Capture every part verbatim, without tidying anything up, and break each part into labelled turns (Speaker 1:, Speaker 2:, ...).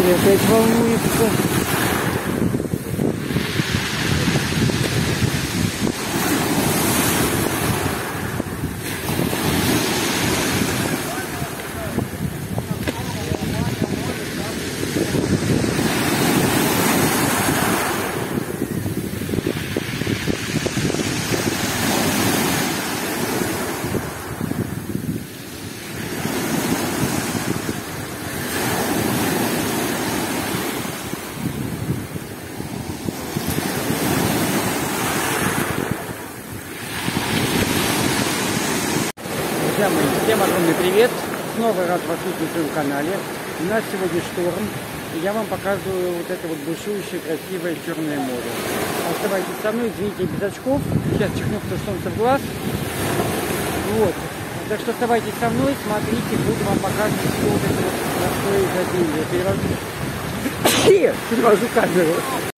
Speaker 1: море опять волнуется. Всем огромный привет! Снова рад вас видеть на своем канале. У нас сегодня шторм, и я вам показываю вот это вот бушующее красивое Черное море. Оставайтесь со мной, извините, без очков. Сейчас чихну, кто солнце в глаз. Вот. Так что оставайтесь со мной, смотрите, буду вам показывать все вот это вот простое изобилие. Перевожу, перевожу камеру.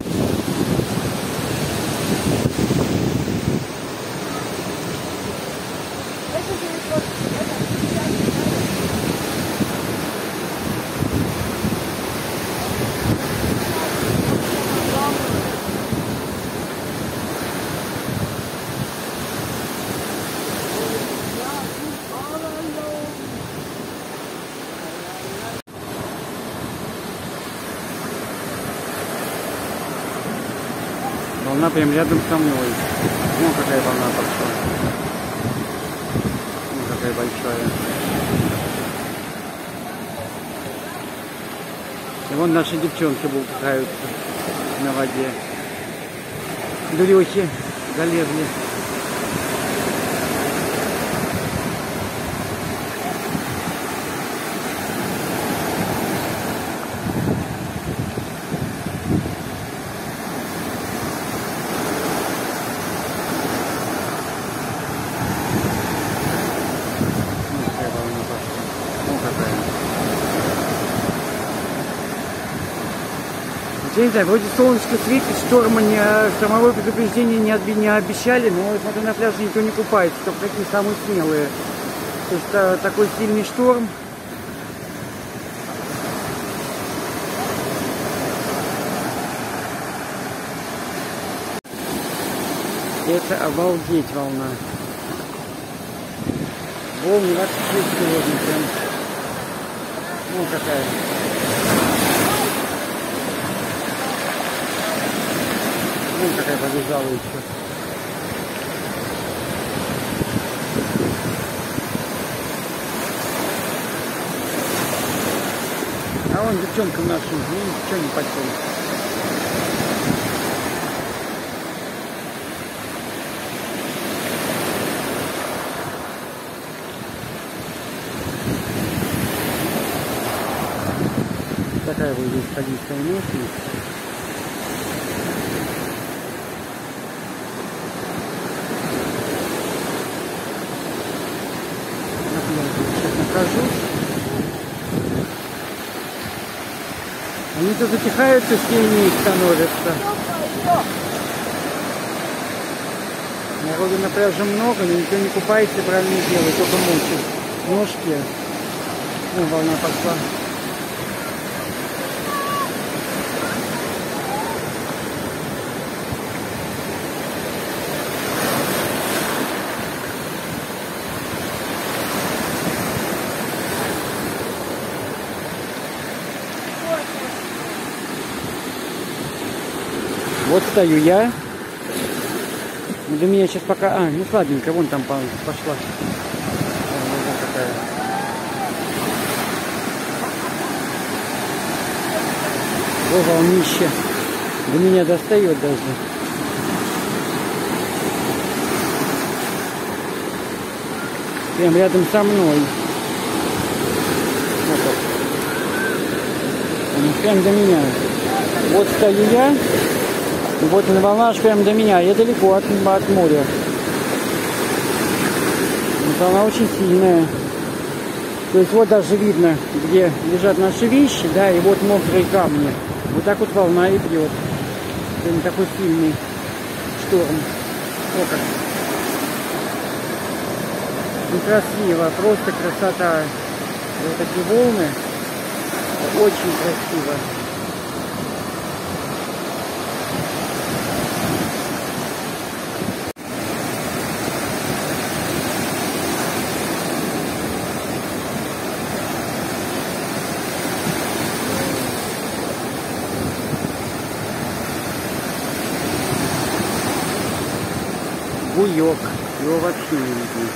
Speaker 1: Волна прям рядом со мной. Ну, какая волна пошла. Ну, какая большая. И вон наши девчонки бултыхаются на воде. Дурехи залезли. Я не знаю, вроде солнышко светит, шторма не, штормовое предупреждение не, отби, не обещали, но смотрю, на пляже никто не купается, только такие самые смелые. То есть а, такой сильный шторм. Это обалдеть волна. Волны вообще сегодня прям. Ну какая. Вон какая побежала еще. А вон девчонка наша, ничего не потом. Такая вот здесь ходистая местность. Они то затихаются, сильнее становятся. Народу на пляже много, но никто не купается и правильно делает, только мочит ножки. Ну, волна пошла. Вот стою я. До меня сейчас пока... А, ну слабенько, вон там пошла. Вот такая. О, волнище. До меня достает даже. Прям рядом со мной. Вот так. Прям до меня. Вот стою я. Вот волна аж прям до меня, я далеко от, от моря. Волна очень сильная. То есть вот даже видно, где лежат наши вещи, да, и вот мокрые камни. Вот так вот волна и бьет. Прям такой сильный шторм. О, как. Некрасиво, просто красота. Вот такие волны. Очень красиво. Буёк, его вообще не видно.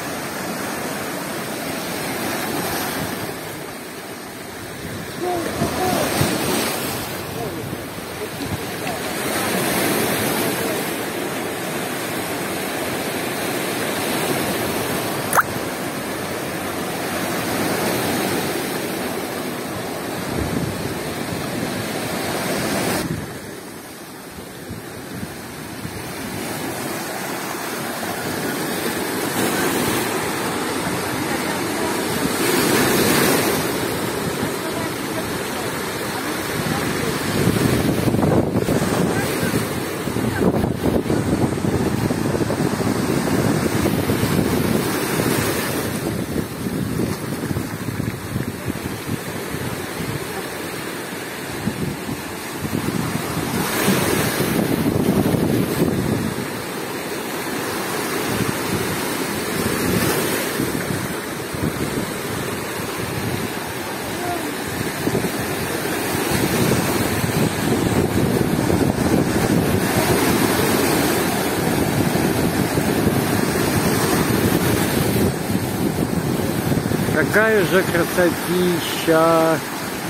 Speaker 1: Какая же красотища!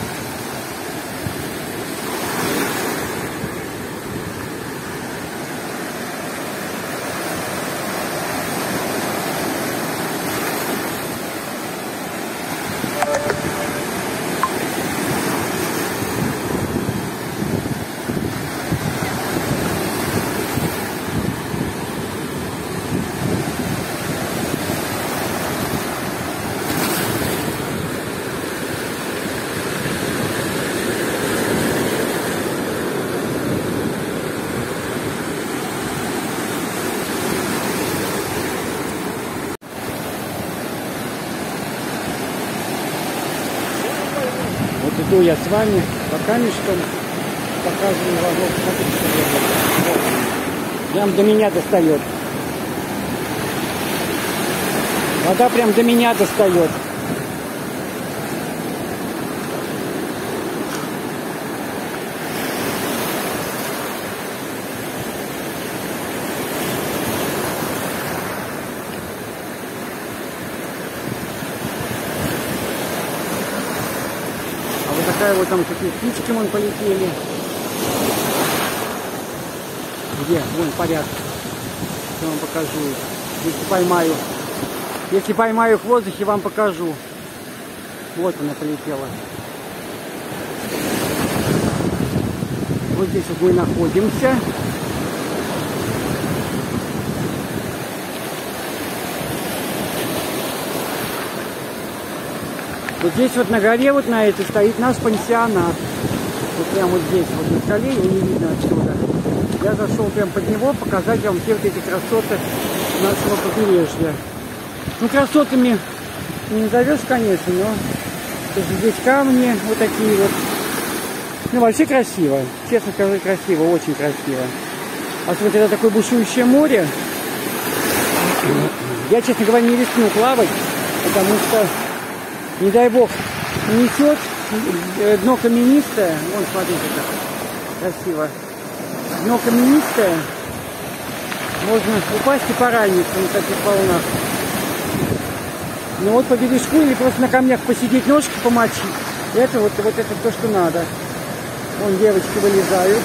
Speaker 1: Вот иду я с вами, пока что показываю вам, вот, смотрите, что я прям до меня достает. Вода прям до меня достает. Такая вот там такие птички вон полетели. Где? Вон поряд. Я вам покажу. Если поймаю. Если поймаю их в воздухе, вам покажу. Вот она полетела. Вот здесь вот мы находимся. Вот здесь вот на горе, вот на этой, стоит наш пансионат. Вот прямо вот здесь, вот на скале, его не видно отсюда. Я зашел прям под него, показать вам все вот эти красоты нашего побережья. Ну, красотами не назовешь, конечно, но здесь камни вот такие вот. Ну, вообще красиво. Честно скажу, красиво, очень красиво. А вот это такое бушующее море. Я, честно говоря, не рискну плавать, потому что, не дай бог, несет, дно каменистое. Вон, смотрите, как красиво. Дно каменистое. Можно упасть и пораниться на таких волнах. Ну вот по бережку или просто на камнях посидеть, ножки помочить. Это вот, вот это то, что надо. Вон девочки вылезают.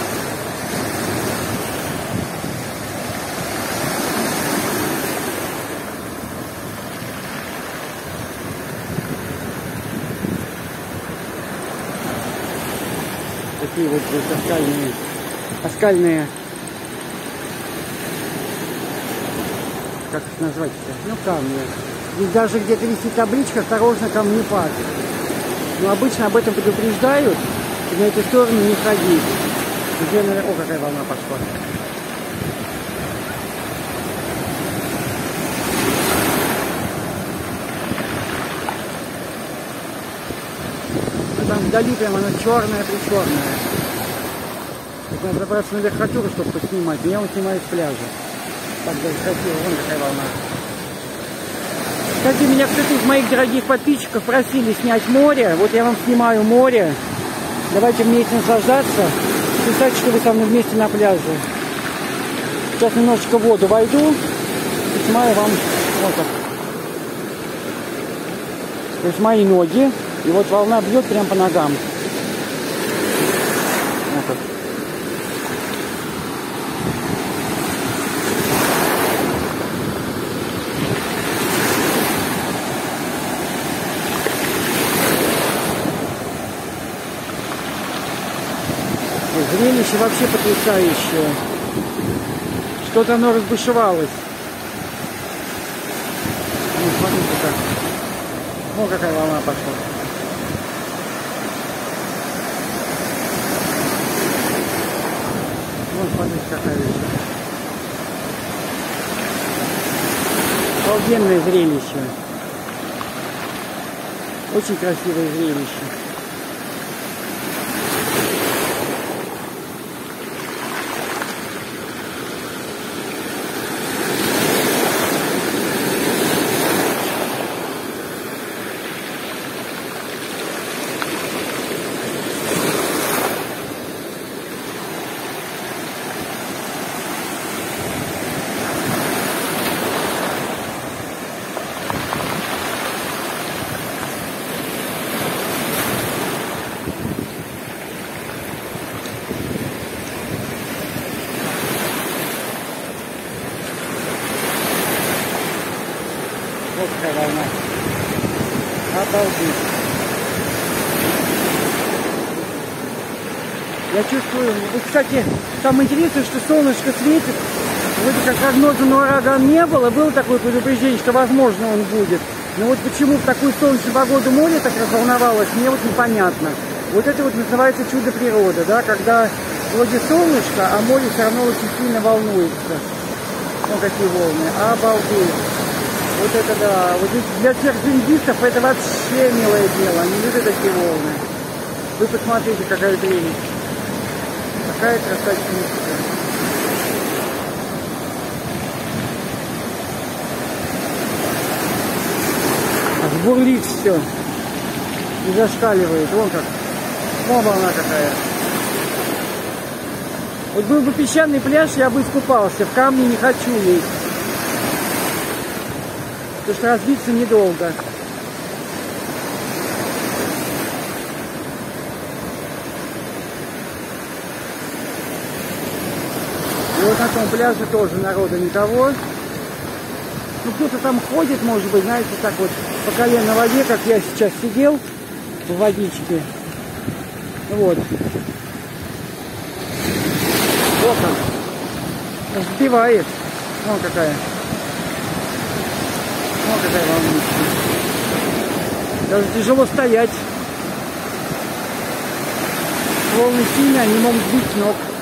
Speaker 1: Такие вот оскальные, оскальные, как их назвать-то? Ну, камни. Здесь даже где-то висит табличка «Осторожно, камнепад». Но обычно об этом предупреждают, и на эту сторону не ходить. Где, наверное... О, какая волна пошла. А там вдали прям она черная-причерная. Надо забраться на верхотуру, чтобы поснимать. Я его снимаю с пляжа. Так даже красиво, вон какая волна. Кстати, меня кто-то из моих дорогих подписчиков просили снять море. Вот я вам снимаю море. Давайте вместе наслаждаться. Представьте, что вы со мной вместе на пляже. Сейчас немножечко в воду войду и снимаю вам вот так. То есть мои ноги. И вот волна бьет прям по ногам. Вот так. Зрелище вообще потрясающее. Что-то оно разбушевалось. Ну, смотрите как. Ну, какая волна пошла. Вот, смотрите, какая вещь. Обалденное зрелище. Очень красивое зрелище. Вот какая волна. Обалдеть. Я чувствую, вот, кстати, самое интересное, что солнышко светит. Вроде как прогноза на ураган не было, было такое предупреждение, что возможно он будет. Но вот почему в такую солнечную погоду море так разволновалось, мне вот непонятно. Вот это вот называется чудо природы, да, когда вроде солнышко, а море все равно очень сильно волнуется. Вот такие волны. Обалдеть. Вот это да. Вот для серфингистов это вообще милое дело. Они любят такие волны. Вы посмотрите, какая прелесть. Какая красотища. Аж бурлит все. И зашкаливает. Вон как. Вон волна какая. Вот был бы песчаный пляж, я бы искупался. В камни не хочу лезть. Потому что разбиться недолго. И вот на том пляже тоже народа никого. Ну, кто-то там ходит, может быть, знаете, так вот по колено в воде, как я сейчас сидел в водичке. Вот. Вот он. Сбивает. Вон какая. Вон какая волнушка. Даже тяжело стоять. Волны сильные, они могут сбить с ног.